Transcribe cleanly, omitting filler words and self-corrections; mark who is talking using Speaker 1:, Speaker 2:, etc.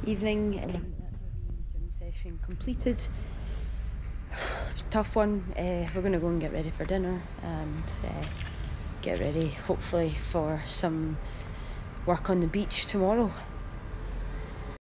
Speaker 1: evening. That's our gym session completed. Tough one. We're going to go and get ready for dinner and get ready hopefully for some work on the beach tomorrow.